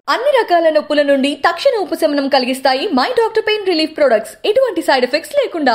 అన్ని రకాల నొప్పుల నుండి తక్షణ ఉపశమనం కలిగిస్తాయి my doctor pain relief products. ఎటువంటి సైడ్ ఎఫెక్ట్స్ లేకుండా.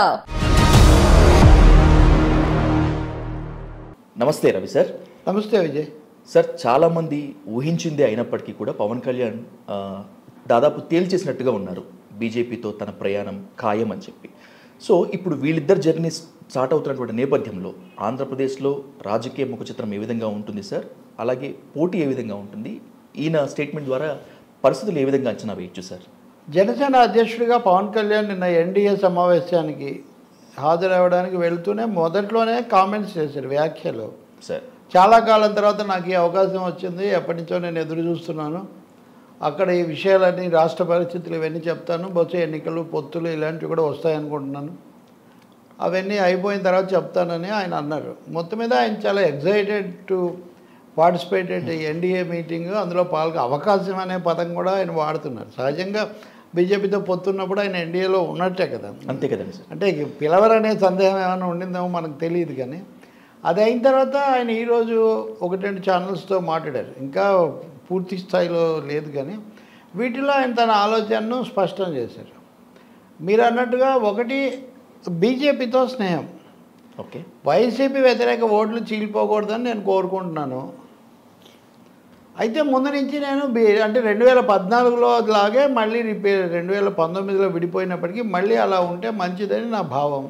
నమస్తే రవి సార్. నమస్తే విజయ్ సార్. చాలామంది ఊహించింది అయినప్పటికీ కూడా పవన్ కళ్యాణ్ దాదాపు తేల్చేసినట్టుగా ఉన్నారు, బీజేపీతో తన ప్రయాణం ఖాయం అని చెప్పి. సో ఇప్పుడు వీళ్ళిద్దరు జర్నీ స్టార్ట్ అవుతున్నటువంటి నేపథ్యంలో ఆంధ్రప్రదేశ్లో రాజకీయ ముఖ చిత్రం ఏ విధంగా ఉంటుంది సార్, అలాగే పోటీ ఏ విధంగా ఉంటుంది, ఈయన స్టేట్మెంట్ ద్వారా పరిస్థితులు ఏ విధంగా అంచనా వేయచ్చు సార్? జనసేన అధ్యక్షుడిగా పవన్ కళ్యాణ్ నిన్న ఎన్డీఏ సమావేశానికి హాజరవ్వడానికి వెళ్తూనే మొదట్లోనే కామెంట్స్ చేశారు, వ్యాఖ్యలు. సార్ చాలా కాలం తర్వాత నాకు ఈ అవకాశం వచ్చింది, ఎప్పటి నుంచో నేను ఎదురు చూస్తున్నాను, అక్కడ ఈ విషయాలన్నీ రాష్ట్ర పరిస్థితులు ఇవన్నీ చెప్తాను, బహుశా ఎన్నికలు పొత్తులు ఇలాంటివి కూడా వస్తాయనుకుంటున్నాను, అవన్నీ అయిపోయిన తర్వాత చెప్తానని ఆయన అన్నారు. మొత్తం మీద ఆయన చాలా excited to participated NDA meeting, అందులో అవకాశం అనే పదం కూడా ఆయన వాడుతున్నారు. సహజంగా బీజేపీతో పొత్తున్నప్పుడు ఆయన ఎన్డీఏలో ఉన్నట్టే కదా. అంతే కదండి సార్. అంటే పిలవరనే సందేహం ఏమైనా ఉండిందేమో మనకు తెలియదు. కానీ అది అయిన తర్వాత ఆయన ఈరోజు 1-2 ఛానల్స్తో మాట్లాడారు, ఇంకా పూర్తి స్థాయిలో లేదు కానీ వీటిలో ఆయన తన ఆలోచనను స్పష్టం చేశారు. మీరు అన్నట్టుగా ఒకటి బీజేపీతో స్నేహం, ఓకే, వైసీపీ వ్యతిరేక ఓట్లు చీలిపోకూడదని నేను కోరుకుంటున్నాను. అయితే ముందు నుంచి నేను అంటే 2014లో లాగే మళ్ళీ 2019లో విడిపోయినప్పటికీ మళ్ళీ అలా ఉంటే మంచిదని నా భావం.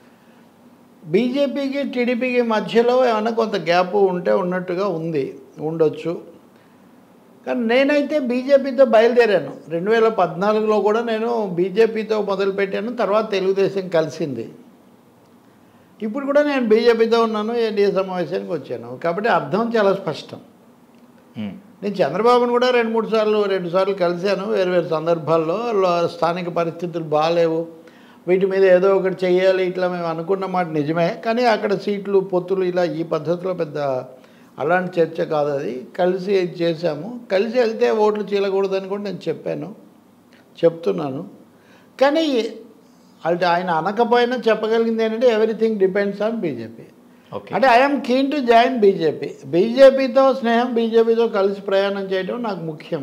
బీజేపీకి టీడీపీకి మధ్యలో ఏమైనా కొంత గ్యాప్ ఉంటే ఉన్నట్టుగా ఉండొచ్చు. కానీ నేనైతే బీజేపీతో బయలుదేరాను. 2014లో కూడా నేను బీజేపీతో మొదలుపెట్టాను, తర్వాత తెలుగుదేశం కలిసింది. ఇప్పుడు కూడా నేను బీజేపీతో ఉన్నాను, ఎన్డీఏ సమావేశానికి వచ్చాను. కాబట్టి అర్థం చాలా స్పష్టం. నేను చంద్రబాబును కూడా 2 సార్లు కలిశాను, వేరు సందర్భాల్లో. స్థానిక పరిస్థితులు బాగాలేవు, వీటి మీద ఏదో ఒకటి చెయ్యాలి, ఇట్లా మేము అనుకున్న మాట నిజమే. కానీ అక్కడ సీట్లు పొత్తులు ఇలా ఈ పద్ధతిలో పెద్ద అలాంటి చర్చ కాదు. అది కలిసి చేశాము. కలిసి వెళ్తే ఓట్లు చీలకూడదని కూడా నేను చెప్తున్నాను. కానీ అంటే ఆయన అనకపోయినా చెప్పగలిగింది ఏంటంటే ఎవ్రీథింగ్ డిపెండ్స్ ఆన్ బీజేపీ. అంటే I'm keen to join BJP. బీజేపీతో స్నేహం, బీజేపీతో కలిసి ప్రయాణం చేయడం నాకు ముఖ్యం.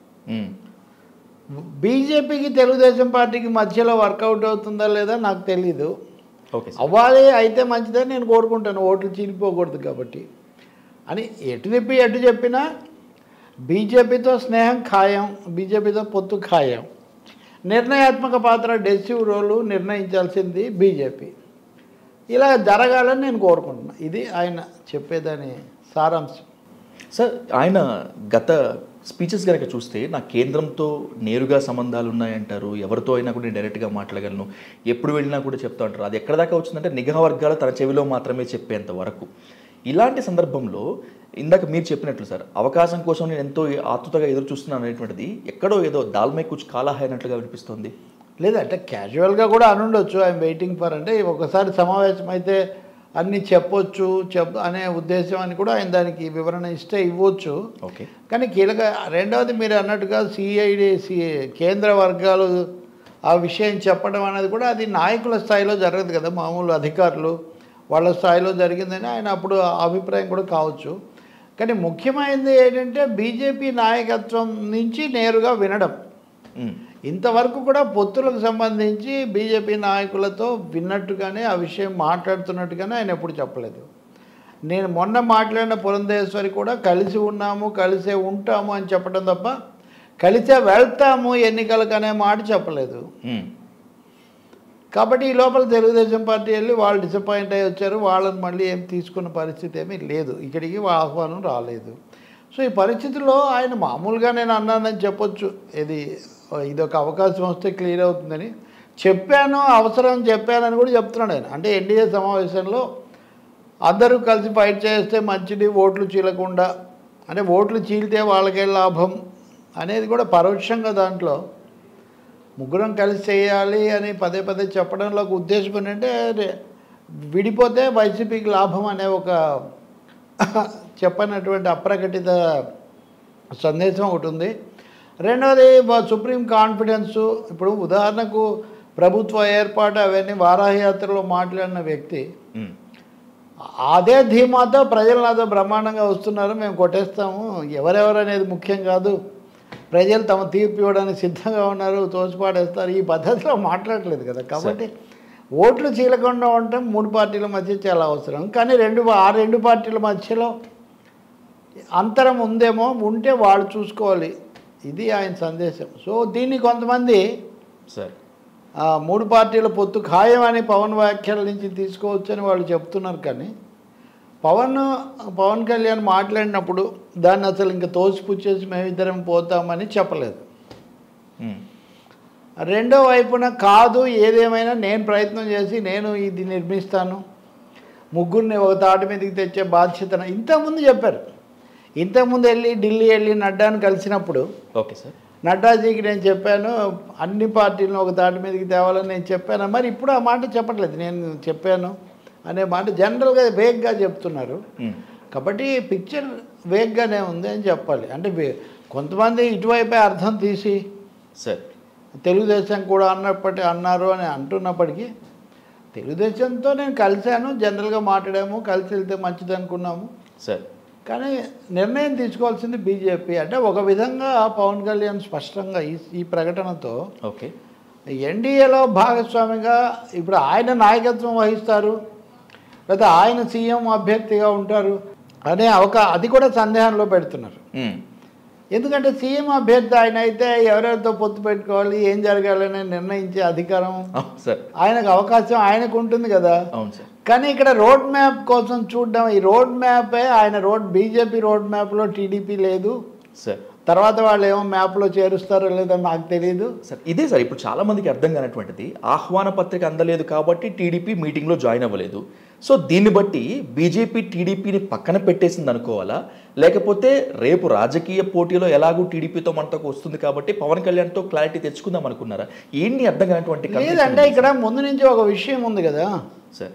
బీజేపీకి తెలుగుదేశం పార్టీకి మధ్యలో వర్కౌట్ అవుతుందా లేదా నాకు తెలీదు. అవ్వాలి, అయితే మంచిదని నేను కోరుకుంటాను, ఓట్లు చీలిపోకూడదు కాబట్టి అని. ఎటు తిప్పి ఎటు చెప్పినా బీజేపీతో స్నేహం ఖాయం, బీజేపీతో పొత్తు ఖాయం. నిర్ణయాత్మక పాత్ర, డెసిసివ్ రోలు నిర్ణయించాల్సింది బీజేపీ. ఇలా జరగాలని నేను కోరుకుంటున్నాను. ఇది ఆయన చెప్పేదాని సారాంశం. సార్, ఆయన గత స్పీచెస్ కనుక చూస్తే నా కేంద్రంతో నేరుగా సంబంధాలు ఉన్నాయంటారు, ఎవరితో అయినా కూడా నేను డైరెక్ట్గా మాట్లాడగలను, ఎప్పుడు వెళ్ళినా కూడా చెప్తా ఉంటారు. అది ఎక్కడ దాకా వచ్చిందంటే నిఘా వర్గాలు తన చెవిలో మాత్రమే చెప్పేంత వరకు. ఇలాంటి సందర్భంలో ఇందాక మీరు చెప్పినట్లు సార్, అవకాశం కోసం నేను ఎంతో ఆతృతగా ఎదురు చూస్తున్నాను అనేటువంటిది ఎక్కడో ఏదో దాల్మై కుచ్ కాలాహ అయినట్లుగా వినిపిస్తుంది. లేదంటే క్యాజువల్గా కూడా అనుండొచ్చు, ఐఎమ్ వెయిటింగ్ ఫర్, అంటే ఒకసారి సమావేశం అయితే అన్నీ చెప్పొచ్చు అనే ఉద్దేశం అని కూడా ఆయన దానికి వివరణ ఇస్తే ఇవ్వచ్చు. ఓకే. కానీ కీలక రెండవది మీరు అన్నట్టుగా కేంద్ర వర్గాలు ఆ విషయం చెప్పడం అనేది కూడా అది నాయకుల స్థాయిలో జరగదు కదా, మామూలు అధికారులు వాళ్ళ స్థాయిలో జరిగిందని ఆయన అప్పుడు అభిప్రాయం కూడా కావచ్చు. కానీ ముఖ్యమైనది ఏంటంటే బీజేపీ నాయకత్వం నుంచి నేరుగా వినడం. ఇంతవరకు కూడా పొత్తులకు సంబంధించి బీజేపీ నాయకులతో విన్నట్టుగానే, ఆ విషయం మాట్లాడుతున్నట్టుగానే ఆయన ఎప్పుడు చెప్పలేదు. నేను మొన్న మాట్లాడిన పురంధేశ్వరి కూడా కలిసి ఉన్నాము, కలిసే ఉంటాము అని చెప్పడం తప్ప కలిసే వెళ్తాము ఎన్నికలకు అనే మాట చెప్పలేదు. కాబట్టి ఈ లోపల తెలుగుదేశం పార్టీ వెళ్ళి వాళ్ళు డిసప్పాయింట్ అయ్యి వచ్చారు, వాళ్ళని మళ్ళీ ఏం తీసుకున్న పరిస్థితి ఏమీ లేదు, ఇక్కడికి ఆహ్వానం రాలేదు. సో ఈ పరిస్థితుల్లో ఆయన మామూలుగా నేను అన్నానని చెప్పొచ్చు, ఇదొక అవకాశం వస్తే క్లియర్ అవుతుందని చెప్పాను, అవసరం చెప్పానని కూడా చెప్తున్నాడు ఆయన. అంటే ఎన్డీఏ సమావేశంలో అందరూ కలిసి ఫైట్ చేస్తే మంచిది, ఓట్లు చీలకుండా, అంటే ఓట్లు చీలితే వాళ్ళకే లాభం అనేది కూడా పరోక్షంగా దాంట్లో ముగ్గురం కలిసి చేయాలి అని పదే చెప్పడంలో ఒక ఉద్దేశం ఏంటంటే విడిపోతే వైసీపీకి లాభం అనే ఒక చెప్పనటువంటి అప్రకటిత సందేశం ఒకటి ఉంది. రెండవది సుప్రీం కాన్ఫిడెన్సు. ఇప్పుడు ఉదాహరణకు ప్రభుత్వ ఏర్పాటు అవన్నీ వారాహయాత్రలో మాట్లాడిన వ్యక్తి అదే ధీమాతో ప్రజలు నాతో బ్రహ్మాండంగా వస్తున్నారు, మేము కొట్టేస్తాము, ఎవరెవరు అనేది ముఖ్యం కాదు, ప్రజలు తమ తీర్పు ఇవ్వడానికి సిద్ధంగా ఉన్నారు, తోసిపాడేస్తారు, ఈ పద్ధతిలో మాట్లాడలేదు కదా. కాబట్టి ఓట్లు చీలకుండా ఉండటం 3 పార్టీల మధ్య చాలా అవసరం. కానీ ఆ రెండు పార్టీల మధ్యలో అంతరం ఉందేమో, ఉంటే వాళ్ళు చూసుకోవాలి, ఇది ఆయన సందేశం. సో దీన్ని కొంతమంది 3 పార్టీల పొత్తు ఖాయం అని పవన్ వ్యాఖ్యల నుంచి తీసుకోవచ్చని వాళ్ళు చెప్తున్నారు. కానీ పవన్ కళ్యాణ్ మాట్లాడినప్పుడు దాన్ని అసలు ఇంకా తోసిపుచ్చేసి మేమిద్దరం పోతామని చెప్పలేదు. రెండో వైపున కాదు, ఏదేమైనా నేను ప్రయత్నం చేసి నేను ఇది నిర్మిస్తాను, ముగ్గురిని ఒక తాటి మీదకి తెచ్చే బాధ్యతను ఇంతకుముందు చెప్పారు. ఇంతకుముందు ఢిల్లీ వెళ్ళి నడ్డాను కలిసినప్పుడు ఓకే సార్, నడ్డాజీకి నేను చెప్పాను అన్ని పార్టీలను ఒక తాటి మీదకి తేవాలని నేను చెప్పాను. మరి ఇప్పుడు ఆ మాట చెప్పట్లేదు, నేను చెప్పాను అనే మాట జనరల్గా వేగ్గా చెప్తున్నారు. కాబట్టి పిక్చర్ వేగ్గానే ఉంది అని చెప్పాలి. అంటే కొంతమంది ఇటువైపే అర్థం తీసి సార్ తెలుగుదేశం కూడా అన్నారు అని అంటున్నప్పటికీ తెలుగుదేశంతో నేను కలిశాను, జనరల్గా మాట్లాడాము, కలిసి వెళ్తే మంచిది అనుకున్నాము సార్. కానీ నిర్ణయం తీసుకోవాల్సింది బీజేపీ. అంటే ఒక విధంగా పవన్ కళ్యాణ్ స్పష్టంగా ఈ ప్రకటనతో ఓకే ఎన్డీఏలో భాగస్వామిగా ఇప్పుడు ఆయన నాయకత్వం వహిస్తారు, లేదా ఆయన సీఎం అభ్యర్థిగా ఉంటారు అనే అది కూడా సందేహంలో పెడుతున్నారు. ఎందుకంటే సీఎం అభ్యర్థి ఆయన అయితే ఎవరెవరితో పొత్తు పెట్టుకోవాలి, ఏం జరగాలని నిర్ణయించే అధికారం ఆయనకు అవకాశం ఆయనకు ఉంటుంది కదా. కానీ ఇక్కడ రోడ్ మ్యాప్ కోసం చూడడం, ఈ రోడ్ మ్యాపే ఆయన బీజేపీ రోడ్ మ్యాప్లో టీడీపీ లేదు సార్. తర్వాత వాళ్ళు ఏమో మ్యాప్లో చేరుస్తారో లేదో నాకు తెలియదు సార్. ఇదే సార్ ఇప్పుడు చాలామందికి అర్థం కానటువంటిది, ఆహ్వాన పత్రిక అందలేదు కాబట్టి టీడీపీ మీటింగ్లో జాయిన్ అవ్వలేదు. సో దీన్ని బట్టి బీజేపీ టీడీపీని పక్కన పెట్టేసింది అనుకోవాలా, లేకపోతే రేపు రాజకీయ పోటీలో ఎలాగూ టీడీపీతో మనతో వస్తుంది కాబట్టి పవన్ కళ్యాణ్తో క్లారిటీ తెచ్చుకుందాం అనుకున్నారా? ఏంటి అర్థం కానటువంటి లేదంటే ఇక్కడ ముందు నుంచి ఒక విషయం ఉంది కదా సార్.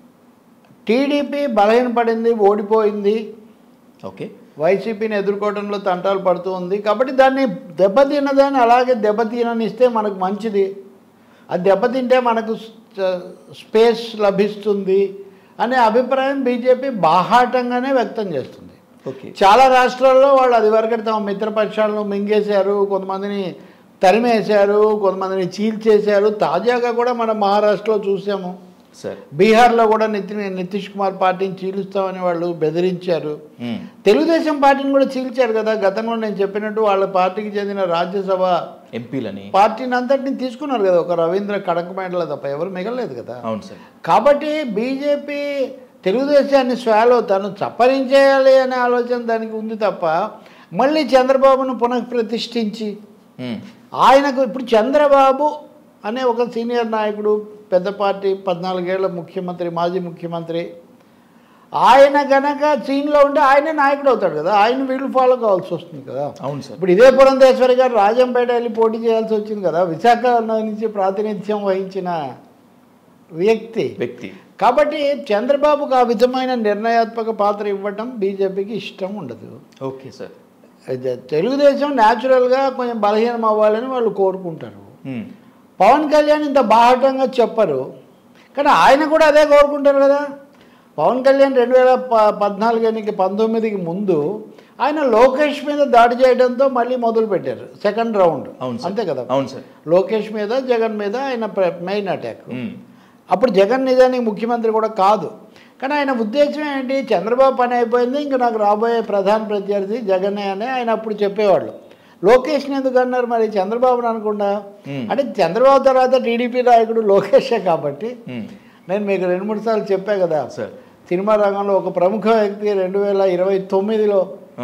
టీడీపీ బలహీనపడింది, ఓడిపోయింది, ఓకే వైసీపీని ఎదుర్కోవడంలో తంటాలు పడుతూ ఉంది. కాబట్టి దాన్ని దెబ్బతిన్నదాన్ని అలాగే దెబ్బతిననిస్తే మనకు మంచిది, అది దెబ్బతింటే మనకు స్పేస్ లభిస్తుంది అనే అభిప్రాయం బీజేపీ బాహాటంగానే వ్యక్తం చేస్తుంది. చాలా రాష్ట్రాల్లో వాళ్ళు అది వరకు తమ మిత్రపక్షాలను మింగేశారు, కొంతమందిని తరిమేశారు, కొంతమందిని చీల్చేశారు. తాజాగా కూడా మనం మహారాష్ట్రలో చూసాము, బీహార్లో కూడా నితీష్ కుమార్ పార్టీని చీలుస్తామని వాళ్ళు బెదిరించారు. తెలుగుదేశం పార్టీని కూడా చీల్చారు కదా. గతంలో నేను చెప్పినట్టు వాళ్ళ పార్టీకి చెందిన రాజ్యసభ ఎంపీలని పార్టీని అంతటిని తీసుకున్నారు కదా, ఒక రవీంద్ర కడకమేడల తప్ప ఎవరు మిగలలేదు కదా. కాబట్టి బీజేపీ తెలుగుదేశాన్ని స్వాలో తను చప్పరించేయాలి అనే ఆలోచన దానికి ఉంది తప్ప మళ్ళీ చంద్రబాబును పునఃప్రతిష్ఠించి ఆయనకు ఇప్పుడు చంద్రబాబు అనే ఒక సీనియర్ నాయకుడు, పెద్ద పార్టీ, 14 ఏళ్ల ముఖ్యమంత్రి, మాజీ ముఖ్యమంత్రి, ఆయన గనక సీన్లో ఉంటే ఆయనే నాయకుడు అవుతాడు కదా, ఆయన వీళ్ళు ఫాలో కావాల్సి వస్తుంది కదా. అవును సార్. ఇప్పుడు ఇదే పురంధేశ్వరి గారు రాజంపేట వెళ్ళి పోటీ చేయాల్సి వచ్చింది కదా, విశాఖ నుంచి ప్రాతినిధ్యం వహించిన వ్యక్తి. కాబట్టి చంద్రబాబుకు ఆ విధమైన నిర్ణయాత్మక పాత్ర ఇవ్వటం బీజేపీకి ఇష్టం ఉండదు. Okay sir. తెలుగుదేశం న్యాచురల్గా కొంచెం బలహీనం అవ్వాలని వాళ్ళు కోరుకుంటారు. పవన్ కళ్యాణ్ ఇంత బాహటంగా చెప్పరు, కానీ ఆయన కూడా అదే కోరుకుంటారు కదా. పవన్ కళ్యాణ్ 2014 ఎన్నిక 19కి ముందు ఆయన లోకేష్ మీద దాడి చేయడంతో మళ్ళీ మొదలు పెట్టారు సెకండ్ రౌండ్, అంతే కదా. అవును సార్. లోకేష్ మీద, జగన్ మీద ఆయన మెయిన్ అటాక్. అప్పుడు జగన్ నిజానికి ముఖ్యమంత్రి కూడా కాదు, కానీ ఆయన ఉద్దేశం ఏంటి, చంద్రబాబు పని అయిపోయింది, ఇంకా నాకు రాబోయే ప్రధాన ప్రత్యర్థి జగనే అని ఆయన అప్పుడు చెప్పేవాళ్ళు. లోకేష్ని ఎందుకు అన్నారు మరి, చంద్రబాబుని అనకుండా? అంటే చంద్రబాబు తర్వాత టీడీపీ నాయకుడు లోకేషే కాబట్టి. నేను మీకు 2-3 సార్లు చెప్పా కదా, సినిమా రంగంలో ఒక ప్రముఖ వ్యక్తి 2029లో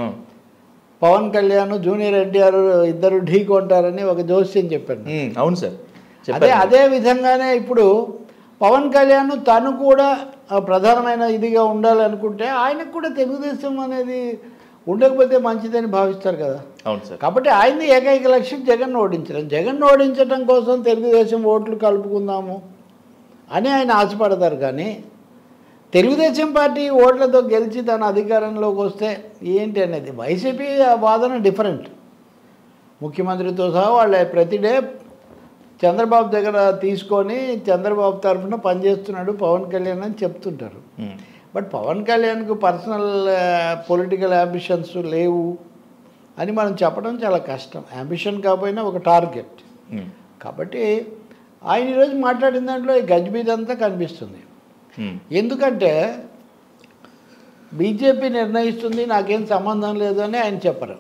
పవన్ కళ్యాణ్, జూనియర్ ఎన్టీఆర్ ఇద్దరు ఢీ కొంటారని ఒక జోస్యం చెప్పాను. అవును సార్. అదే విధంగానే ఇప్పుడు పవన్ కళ్యాణ్ తను కూడా ప్రధానమైన ఇదిగా ఉండాలనుకుంటే ఆయనకు కూడా తెలుగుదేశం అనేది ఉండకపోతే మంచిదని భావిస్తారు కదా. అవును సార్. కాబట్టి ఆయనది ఏకైక లక్ష్యం జగన్ ఓడించడం. జగన్ ఓడించడం కోసం తెలుగుదేశం ఓట్లు కలుపుకుందాము అని ఆయన ఆశపడతారు. కానీ తెలుగుదేశం పార్టీ ఓట్లతో గెలిచి తన అధికారంలోకి వస్తే ఏంటి అనేది వైసీపీ వాదన డిఫరెంట్. ముఖ్యమంత్రితో సహా వాళ్ళ ప్రతిడే చంద్రబాబు దగ్గర తీసుకొని చంద్రబాబు తరఫున పనిచేస్తున్నాడు పవన్ కళ్యాణ్ అని చెప్తుంటారు. బట్ పవన్ కళ్యాణ్కు పర్సనల్ పొలిటికల్ అంబిషన్స్ లేవు, అని మనం చెప్పడం చాలా కష్టం. అంబిషన్ కాకపోయినా ఒక టార్గెట్. కాబట్టి ఆయన ఈరోజు మాట్లాడిన దాంట్లో ఈ గజిబిజి అంతా కనిపిస్తుంది. ఎందుకంటే బీజేపీ నిర్ణయిస్తుంది, నాకేం సంబంధం లేదు అని ఆయన చెప్పరు.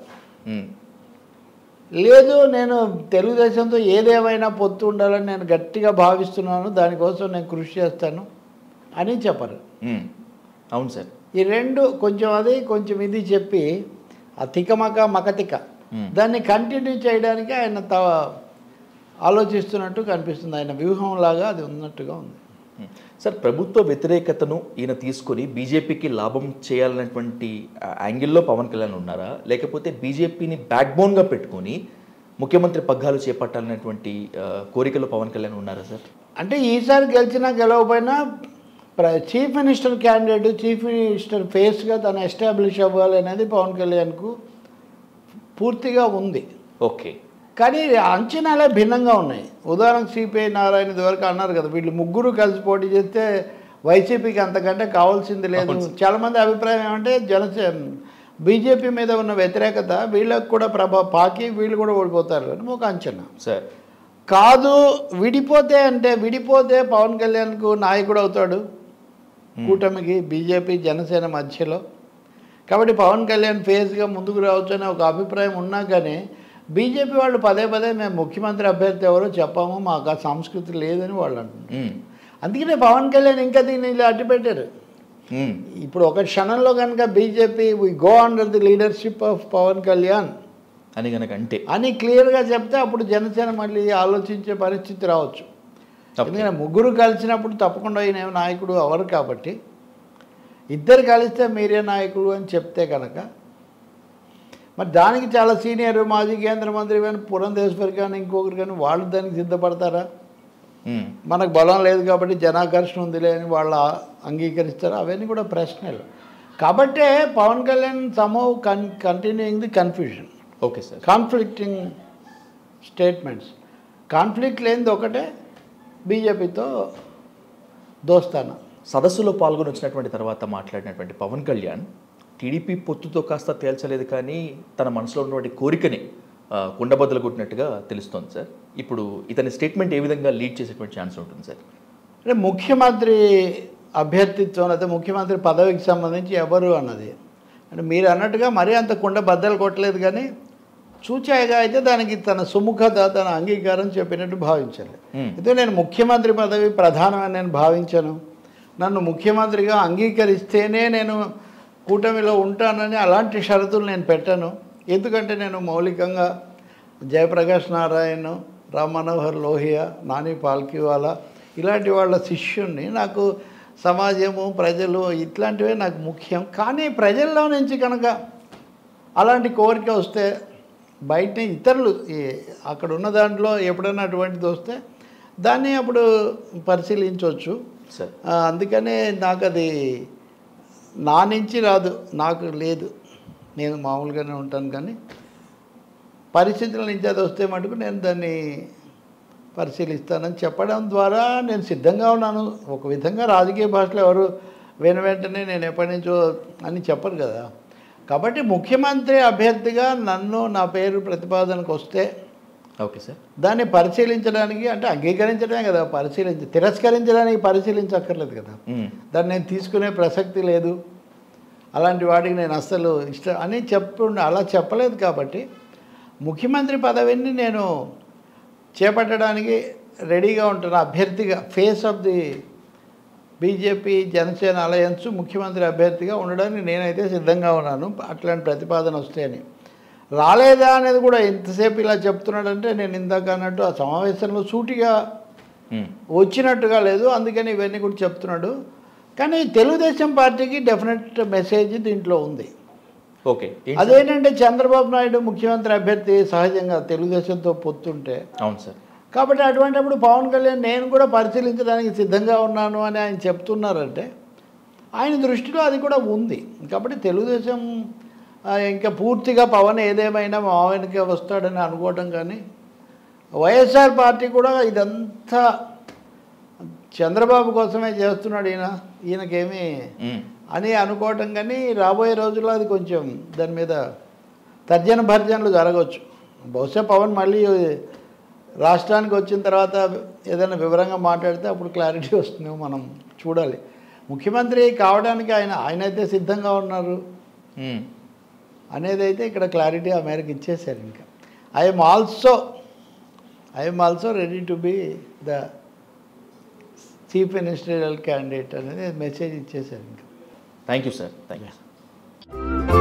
లేదు, నేను తెలుగుదేశంతో ఏదేమైనా పొత్తు ఉండాలని నేను గట్టిగా భావిస్తున్నాను, దానికోసం నేను కృషి చేస్తాను అని చెప్పరు. అవును సార్. ఈ రెండు కొంచెం అది కొంచెం ఇది చెప్పి ఆ తికమక మకతిక దాన్ని కంటిన్యూ చేయడానికి ఆయన ఆలోచిస్తున్నట్టు కనిపిస్తుంది. ఆయన వ్యూహంలాగా అది ఉన్నట్టుగా ఉంది. సార్, ప్రభుత్వ వ్యతిరేకతను ఈయన తీసుకొని బీజేపీకి లాభం చేయాలన్నటువంటి యాంగిల్లో పవన్ కళ్యాణ్ ఉన్నారా, లేకపోతే బీజేపీని బ్యాక్బోన్గా పెట్టుకొని ముఖ్యమంత్రి పగ్గాలు చేపట్టాలన్నటువంటి కోరికలో పవన్ కళ్యాణ్ ఉన్నారా సార్? అంటే ఈసారి గెలిచినా గెలవకపోయినా chief minister candidate, chief minister ఫేస్గా తను ఎస్టాబ్లిష్ అవ్వాలి అనేది పవన్ కళ్యాణ్కు పూర్తిగా ఉంది. ఓకే. కానీ అంచనాలే భిన్నంగా ఉన్నాయి. ఉదాహరణకు సిపిఐ నారాయణ ఇదివరకు అన్నారు కదా, వీళ్ళు ముగ్గురు కలిసి పోటీ చేస్తే వైసీపీకి అంతకంటే కావాల్సింది లేదు. చాలామంది అభిప్రాయం ఏమంటే బీజేపీ మీద ఉన్న వ్యతిరేకత వీళ్ళకు కూడా పాకి వీళ్ళు కూడా ఓడిపోతారు అని ఒక అంచనా. సార్ కాదు, విడిపోతే పవన్ కళ్యాణ్కు నాయకుడు అవుతాడు కూటమికి, బీజేపీ జనసేన మధ్యలో. కాబట్టి పవన్ కళ్యాణ్ ఫేస్గా ముందుకు రావచ్చు అనే ఒక అభిప్రాయం ఉన్నా కానీ బీజేపీ వాళ్ళు పదే మేము ముఖ్యమంత్రి అభ్యర్థి ఎవరో చెప్పాము, మాకు ఆ సంస్కృతి లేదని వాళ్ళు అంటున్నారు. అందుకనే పవన్ కళ్యాణ్ ఇంకా దీన్ని ఇలా అడ్డుపెట్టారు. ఇప్పుడు ఒక క్షణంలో కనుక BJP we go under the leadership of Pawan Kalyan అని క్లియర్గా చెప్తే అప్పుడు జనసేన మళ్ళీ ఆలోచించే పరిస్థితి రావచ్చు. ఎందుకంటే ముగ్గురు కలిసినప్పుడు తప్పకుండా ఈయన నాయకుడు అవరు. కాబట్టి ఇద్దరు కలిస్తే మీరే నాయకుడు అని చెప్తే కనుక మరి దానికి చాలా సీనియర్ మాజీ కేంద్ర మంత్రి కానీ పురంధేశ్వరి కానీ ఇంకొకరు కానీ వాళ్ళు దానికి సిద్ధపడతారా? మనకు బలం లేదు కాబట్టి జనాకర్షణ ఉందిలే అని వాళ్ళు అంగీకరిస్తారు. అవన్నీ కూడా ప్రశ్నలు. కాబట్టే Pawan Kalyan somehow continuing the confusion. Okay sir. Conflicting statements. Conflict లేనిది ఒకటే బీజేపీతో దోస్తాను. సదస్సులో పాల్గొని వచ్చినటువంటి తర్వాత మాట్లాడినటువంటి పవన్ కళ్యాణ్ టీడీపీ పొత్తుతో కాస్త తేల్చలేదు, కానీ తన మనసులో ఉన్నటువంటి కోరికని కుండబద్దలు కొట్టినట్టుగా తెలుస్తోంది సార్. ఇప్పుడు ఇతని స్టేట్మెంట్ ఏ విధంగా లీడ్ చేసేటువంటి ఛాన్స్ ఉంటుంది సార్? అంటే ముఖ్యమంత్రి అభ్యర్థిత్వం అయితే ముఖ్యమంత్రి పదవికి సంబంధించి ఎవరు అన్నది అంటే మీరు అన్నట్టుగా మరీ అంత కుండ బద్దలు కొట్టలేదు, కానీ చూచాయిగా అయితే దానికి తన సుముఖత, తన అంగీకారం చెప్పినట్టు భావించాలి. అయితే నేను ముఖ్యమంత్రి పదవి ప్రధానమని నేను భావించాను, నన్ను ముఖ్యమంత్రిగా అంగీకరిస్తేనే నేను కూటమిలో ఉంటానని అలాంటి షరతులు నేను పెట్టాను. ఎందుకంటే నేను మౌలికంగా జయప్రకాష్ నారాయణ, రామ్ మనోహర్ లోహియా, నాని పాల్కివాలా ఇలాంటి వాళ్ళ శిష్యుణ్ణి. నాకు సమాజము, ప్రజలు ఇట్లాంటివే నాకు ముఖ్యం. కానీ ప్రజల్లో నుంచి కనుక అలాంటి కోరిక వస్తే బయట ఇతరులు అక్కడ ఉన్న దాంట్లో ఎప్పుడైనా అటువంటిది వస్తే దాన్ని అప్పుడు పరిశీలించవచ్చు. అందుకనే నాకు అది నా నుంచి రాదు, నాకు లేదు, నేను మామూలుగానే ఉంటాను. కానీ పరిస్థితుల నుంచి అది వస్తే మటుకు నేను దాన్ని పరిశీలిస్తానని చెప్పడం ద్వారా నేను సిద్ధంగా ఉన్నాను. ఒక విధంగా రాజకీయ భాషలో ఎవరు వెంటనే నేను ఎప్పటి నుంచో అని చెప్పరు కదా. కాబట్టి ముఖ్యమంత్రి అభ్యర్థిగా నన్ను నా పేరు ప్రతిపాదనకు వస్తే ఓకే సార్, దాన్ని పరిశీలించడానికి అంటే అంగీకరించడమే కదా, తిరస్కరించడానికి పరిశీలించక్కర్లేదు కదా. దాన్ని నేను తీసుకునే ప్రసక్తి లేదు, అలాంటి వాటికి నేను అస్సలు ఇష్టం అని అలా చెప్పలేదు. కాబట్టి ముఖ్యమంత్రి పదవిని నేను చేపట్టడానికి రెడీగా ఉంటున్న అభ్యర్థిగా, face of the BJP Janasena alliance ముఖ్యమంత్రి అభ్యర్థిగా ఉండడానికి నేనైతే సిద్ధంగా ఉన్నాను, అట్లాంటి ప్రతిపాదన వస్తే అని. రాలేదా అనేది కూడా ఎంతసేపు ఇలా చెప్తున్నాడంటే నేను ఇందాక అన్నట్టు ఆ సమావేశంలో సూటిగా వచ్చినట్టుగా లేదు, అందుకని ఇవన్నీ కూడా చెప్తున్నాడు. కానీ తెలుగుదేశం పార్టీకి డెఫినెట్ మెసేజ్ దీంట్లో ఉంది. ఓకే, అదేంటంటే చంద్రబాబు నాయుడు ముఖ్యమంత్రి అభ్యర్థి సహజంగా తెలుగుదేశంతో పొత్తుంటే. అవును సార్. కాబట్టి అటువంటిప్పుడు పవన్ కళ్యాణ్ నేను కూడా పరిశీలించడానికి సిద్ధంగా ఉన్నాను అని ఆయన చెప్తున్నారంటే ఆయన దృష్టిలో అది కూడా ఉంది. కాబట్టి తెలుగుదేశం ఇంకా పూర్తిగా పవన్ ఏదేమైనా మావెనకే వస్తాడని అనుకోవటం, కానీ వైఎస్ఆర్ పార్టీ కూడా ఇదంతా చంద్రబాబు కోసమే చేస్తున్నాడు ఈయనకేమి అని అనుకోవటం, కానీ రాబోయే రోజుల్లో అది కొంచెం దాని మీద తర్జన భర్జనలు జరగవచ్చు. బహుశా పవన్ మళ్ళీ రాష్ట్రానికి వచ్చిన తర్వాత ఏదైనా వివరంగా మాట్లాడితే అప్పుడు క్లారిటీ వస్తుందేమో, మనం చూడాలి. ముఖ్యమంత్రి కావడానికి ఆయనైతే సిద్ధంగా ఉన్నారు అనేది అయితే ఇక్కడ క్లారిటీ ఆ మేరకు ఇచ్చేశారు. ఇంకా I'm also ready to be the chief ministerial candidate అనేది మెసేజ్ ఇచ్చేశారు. ఇంకా thank you sir. Thank you.